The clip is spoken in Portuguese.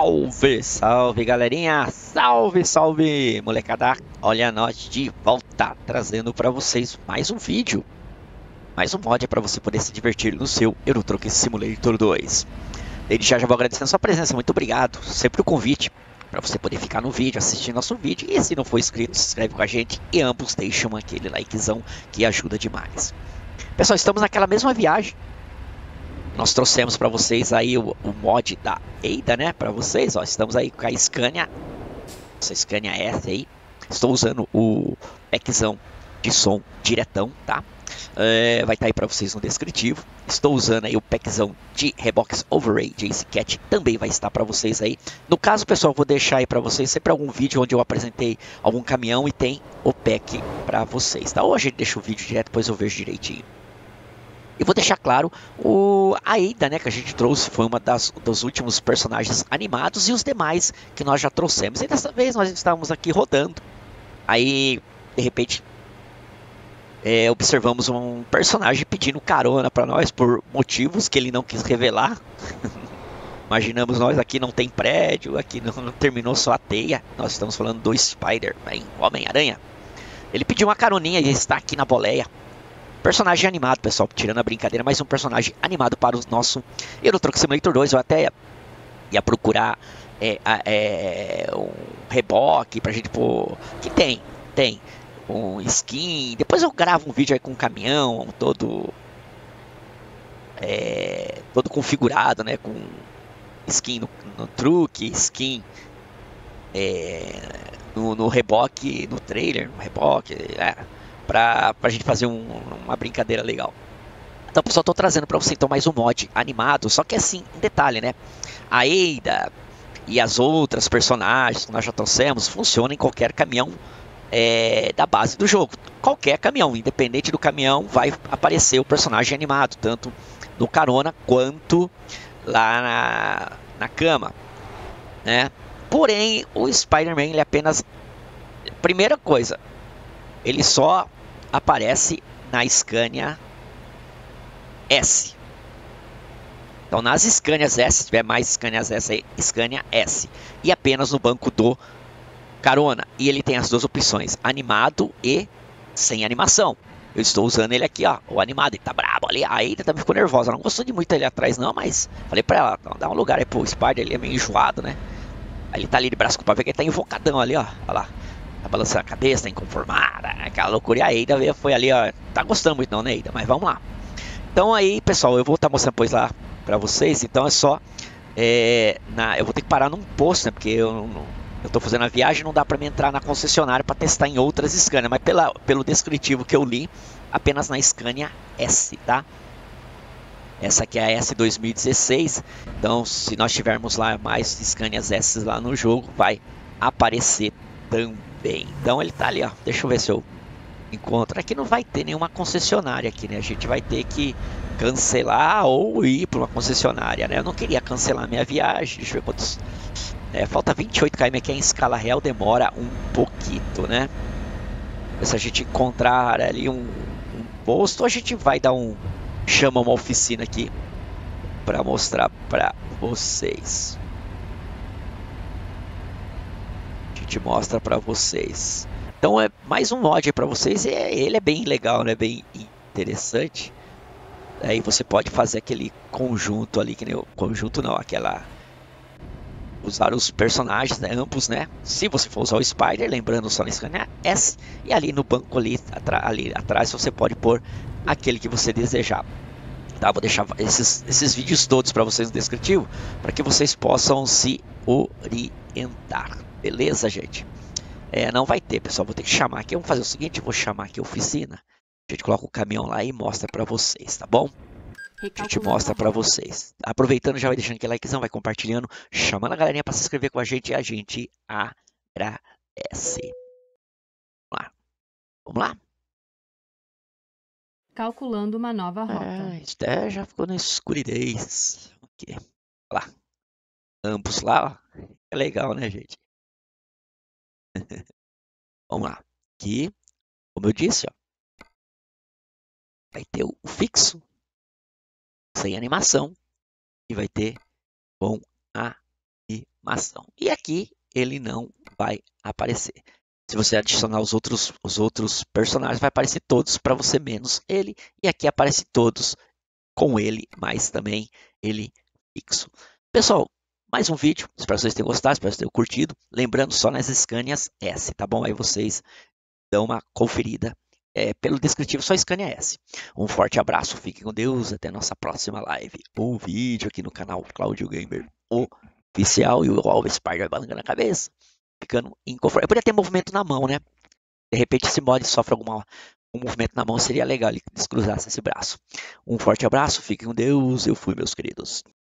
Salve, salve galerinha, salve, salve molecada, olha nós de volta, trazendo para vocês mais um vídeo, mais um mod para você poder se divertir no seu Euro Truck Simulator 2. Desde já vou agradecendo a sua presença, muito obrigado, sempre o convite para você poder ficar no vídeo, assistir nosso vídeo, e se não for inscrito, se inscreve com a gente e ambos deixam aquele likezão que ajuda demais. Pessoal, estamos naquela mesma viagem. Nós trouxemos para vocês aí o mod da Eida, né? Para vocês, ó, estamos aí com a Scania, essa Scania S aí. Estou usando o packzão de som diretão, tá? Vai estar aí para vocês no descritivo. Estou usando aí o packzão de Rebox Overray JC Cat, também vai estar para vocês aí. No caso, pessoal, vou deixar aí para vocês sempre algum vídeo onde eu apresentei algum caminhão e tem o pack para vocês, tá? Ou a gente deixa o vídeo direto, depois eu vejo direitinho. E vou deixar claro, a Eida, né, que a gente trouxe, foi uma dos últimos personagens animados e os demais que nós já trouxemos. E dessa vez nós estávamos aqui rodando. Aí, de repente, observamos um personagem pedindo carona para nós por motivos que ele não quis revelar. Imaginamos nós, aqui não tem prédio, aqui não terminou só a teia. Nós estamos falando do Spider-Man, Homem-Aranha. Ele pediu uma caroninha e está aqui na boleia. Personagem animado, pessoal, tirando a brincadeira, mais um personagem animado para o nosso Euro Truck Simulator 2. Eu até ia procurar um reboque pra gente pôr. Que tem um skin. Depois eu gravo um vídeo aí com um caminhão todo configurado, né? Com skin no truque, skin no reboque, no trailer, no reboque. Pra gente fazer uma brincadeira legal. Então, pessoal, tô trazendo para você então mais um mod animado, só que assim, um detalhe, né? A Eida e as outras personagens que nós já trouxemos funcionam em qualquer caminhão da base do jogo. Qualquer caminhão, independente do caminhão, vai aparecer o personagem animado, tanto no carona quanto lá na cama, né? Porém, o Spider-Man, ele apenas... Primeira coisa, ele só aparece na Scania S. Então, nas Scanias S, se tiver mais Scanias S aí, Scania S. E apenas no banco do carona. E ele tem as duas opções, animado e sem animação. Eu estou usando ele aqui, ó, o animado. Ele tá brabo ali. A Eida também ficou nervosa. Ela não gostou de muito ali atrás, não, mas falei pra ela, dá um lugar aí pro Spider, ele é meio enjoado, né? Aí ele tá ali de braço com o pavê, que ele tá invocadão ali, ó. Olha lá. Tá balançando a cabeça, tá inconformada, aquela loucura. E a Eida foi ali, ó. Tá gostando muito não, né, Eida? Mas vamos lá. Então aí, pessoal, eu vou estar mostrando depois lá pra vocês. Então é só... eu vou ter que parar num posto, né? Porque eu tô fazendo a viagem, não dá pra me entrar na concessionária pra testar em outras Scania. Mas pelo descritivo que eu li, apenas na Scania S, tá? Essa aqui é a S 2016. Então, se nós tivermos lá mais Scanias S lá no jogo, vai aparecer também. Então ele tá ali, ó. Deixa eu ver se eu encontro. Aqui não vai ter nenhuma concessionária aqui, né? A gente vai ter que cancelar ou ir para uma concessionária, né? Eu não queria cancelar minha viagem. Deixa eu ver quantos... falta 28 km aqui em escala real, demora um pouquinho, né? Se a gente encontrar ali um posto, a gente vai dar chama uma oficina aqui para mostrar para vocês. Mostra para vocês. Então é mais um mod para vocês. Ele é bem legal, né? Bem interessante. Aí você pode fazer aquele conjunto ali, que nem o conjunto não, usar os personagens, né? Ambos, né? Se você for usar o Spider, lembrando só na Scania S, e ali no banco ali atrás você pode pôr aquele que você desejar. Tá? Vou deixar esses vídeos todos para vocês no descritivo, para que vocês possam se orientar. Beleza, gente? Não vai ter, pessoal. Vou ter que chamar aqui. Vamos fazer o seguinte: eu vou chamar aqui a oficina. A gente coloca o caminhão lá e mostra para vocês, tá bom? A gente mostra para vocês. Aproveitando, já vai deixando aquele likezão, vai compartilhando, chamando a galerinha para se inscrever com a gente e a gente agradece. Vamos lá. Vamos lá? Calculando uma nova rota. Já ficou na escuridez. Ok. Olha lá. Ambos lá, ó. É legal, né, gente? Vamos lá. Aqui, como eu disse, ó, vai ter o fixo, sem animação, e vai ter com animação. E aqui ele não vai aparecer. Se você adicionar os outros personagens, vai aparecer todos para você menos ele. E aqui aparece todos com ele, mas também ele fixo. Pessoal, mais um vídeo. Espero que vocês tenham gostado, espero que vocês tenham curtido. Lembrando, só nas Scanias S, tá bom? Aí vocês dão uma conferida. Pelo descritivo, só Scania S. Um forte abraço, fiquem com Deus. Até nossa próxima live ou vídeo aqui no canal Claudio Gamer Oficial. E o Alves Spider balangando na cabeça. Ficando inconfortável. Eu poderia ter movimento na mão, né? De repente esse mod sofre um movimento na mão, seria legal ele descruzasse esse braço. Um forte abraço, fiquem com Deus, eu fui, meus queridos.